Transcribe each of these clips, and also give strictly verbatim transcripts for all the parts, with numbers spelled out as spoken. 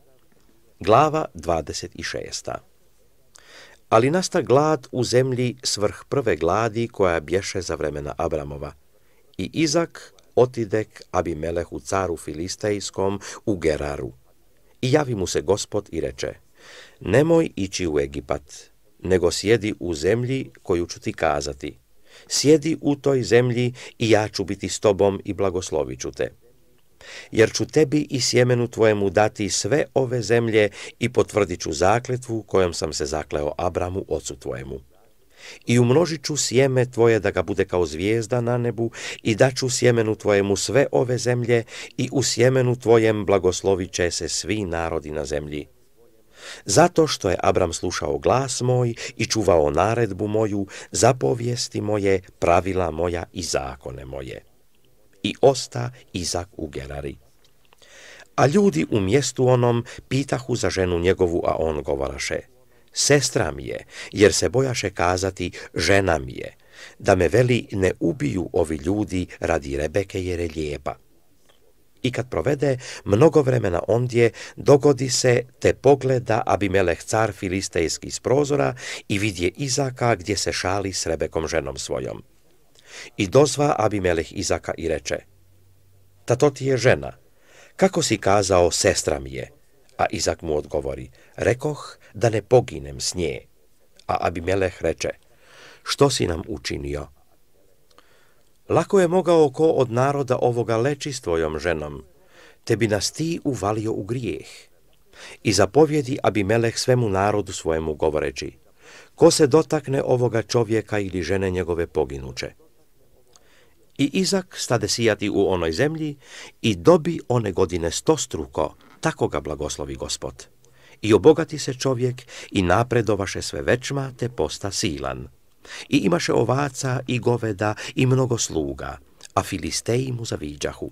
Glava dvadeset šest. Ali nasta glad u zemlji svrh prve gladi koja bješe za vremena Abramova. I Izak otidek Abimelehu caru Filistejskom u Geraru. I javi mu se Gospod i reče: nemoj ići u Egipat, nego sjedi u zemlji koju ću ti kazati. Sjedi u toj zemlji i ja ću biti s tobom i blagoslovit ću te. Jer ću tebi i sjemenu tvojemu dati sve ove zemlje i potvrdit ću zakletvu kojom sam se zakleo Abramu, ocu tvojemu. I umnožit ću sjeme tvoje da ga bude kao zvijezda na nebu i daću sjemenu tvojemu sve ove zemlje i u sjemenu tvojem blagoslovit će se svi narodi na zemlji. Zato što je Abram slušao glas moj i čuvao naredbu moju, zapovijesti moje, pravila moja i zakone moje. I osta Izak u Gerari. A ljudi u mjestu onom pitahu za ženu njegovu, a on govoraše: sestra mi je, jer se bojaše kazati žena mi je, da me veli ne ubiju ovi ljudi radi Rebeke jer je lijepa. I kad provede mnogo vremena ondje, dogodi se te pogleda Abimeleh car filistejski s prozora i vidje Izaka gdje se šali s Rebekom ženom svojom. I dozva Abimeleh Izaka i reče: tato ti je žena, kako si kazao sestra mi je? A Izak mu odgovori: rekoh da ne poginem s nje. A Abimeleh reče: što si nam učinio? Lako je mogao ko od naroda ovoga leći s tvojom ženom, te bi nas ti uvalio u grijeh. I zapovjedi Abimeleh svemu narodu svojemu govoreći: ko se dotakne ovoga čovjeka ili žene njegove poginuće. I Izak stade sijati u onoj zemlji i dobi one godine stostruko, tako ga blagoslovi Gospod. I obogati se čovjek i napredovaše sve većma, te posta silan. I imaše ovaca i goveda i mnogo sluga, a Filisteji mu zaviđahu.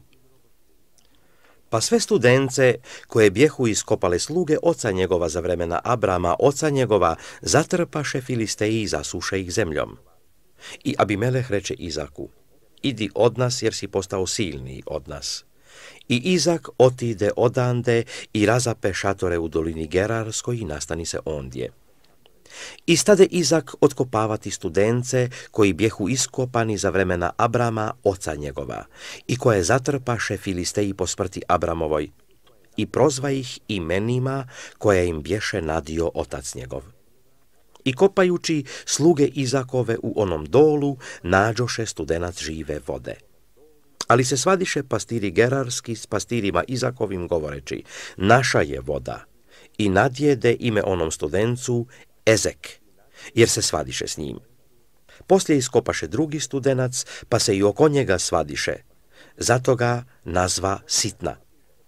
Pa sve studence koje bjehu iskopale sluge oca njegova za vremena Abrama, oca njegova, zatrpaše Filisteji i zasuše ih zemljom. I Abimeleh reče Izaku: idi od nas jer si postao silniji od nas. I Izak otide odande i razape šatore u dolini Gerarskoj i nastani se ondje. I stade Izak otkopavati studence koji bjehu iskopani za vremena Abrama, oca njegova, i koje zatrpaše Filisteji po smrti Abramovoj, i prozva ih imenima koja im bješe nadio otac njegov. I kopajući sluge Izakove u onom dolu, nađoše studenac žive vode. Ali se svadiše pastiri Gerarski s pastirima Izakovim govoreći: naša je voda. I nadjede ime onom studencu Ezek, jer se svadiše s njim. Poslije iskopaše drugi studenac, pa se i oko njega svadiše. Zato ga nazva Sitna.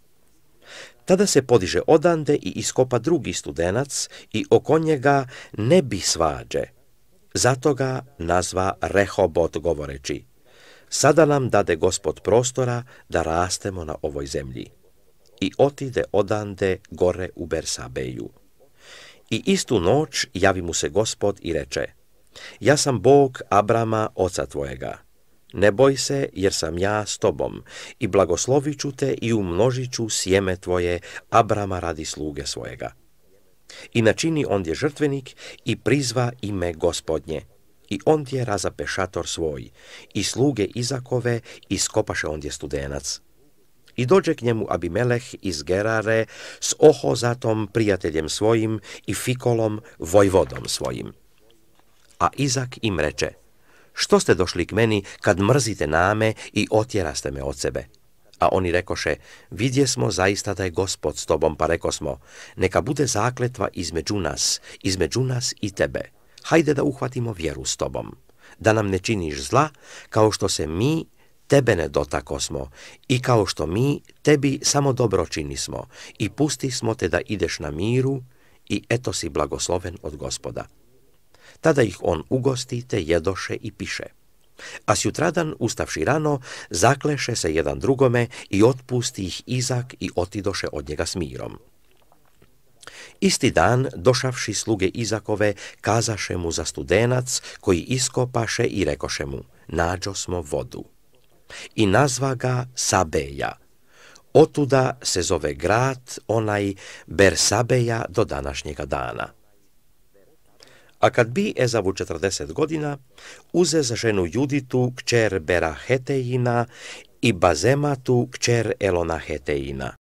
Tada se podiže odande i iskopa drugi studenac i oko njega ne bi svađe. Zato ga nazva Rehobot govoreći: sada nam dade Gospod prostora da rastemo na ovoj zemlji. I otide odande gore u Bersabeju. I istu noć javi mu se Gospod i reče: ja sam Bog Abrama, oca tvojega. Ne boj se, jer sam ja s tobom, i blagoslovit ću te i umnožit ću sjeme tvoje, Abrama radi sluge svojega. I načini ondje žrtvenik i prizva ime Gospodnje. I ondje razape šator svoj, i sluge Izakove iskopaše ondje studenac. I dođe k njemu Abimeleh iz Gerare s Ohozatom, prijateljem svojim, i Fikolom, vojvodom svojim. A Izak im reče: što ste došli k meni kad mrzite name i otjeraste me od sebe? A oni rekoše: vidje smo zaista da je Gospod s tobom, pa rekosmo: neka bude zakletva između nas, između nas i tebe. Hajde da uhvatimo vjeru s tobom, da nam ne činiš zla, kao što se mi tebe ne dotakosmo i kao što mi tebi samo dobro činismo, i pusti smo te da ideš na miru, i eto si blagosloven od Gospoda. Tada ih on ugosti, te jedoše i piše. A sjutradan, ustavši rano, zakleše se jedan drugome i otpusti ih Izak i otidoše od njega s mirom. Isti dan, došavši sluge Izakove, kazaše mu za studenac koji iskopaše i rekoše mu: nađo smo vodu. I nazva ga Sabeja. Otuda se zove grad onaj Bersabeja do današnjega dana. A kad bi Ezavu četrdeset godina, uze za ženu Juditu, kćer Bera Hetejina, i Bazematu, kćer Elona Hetejina.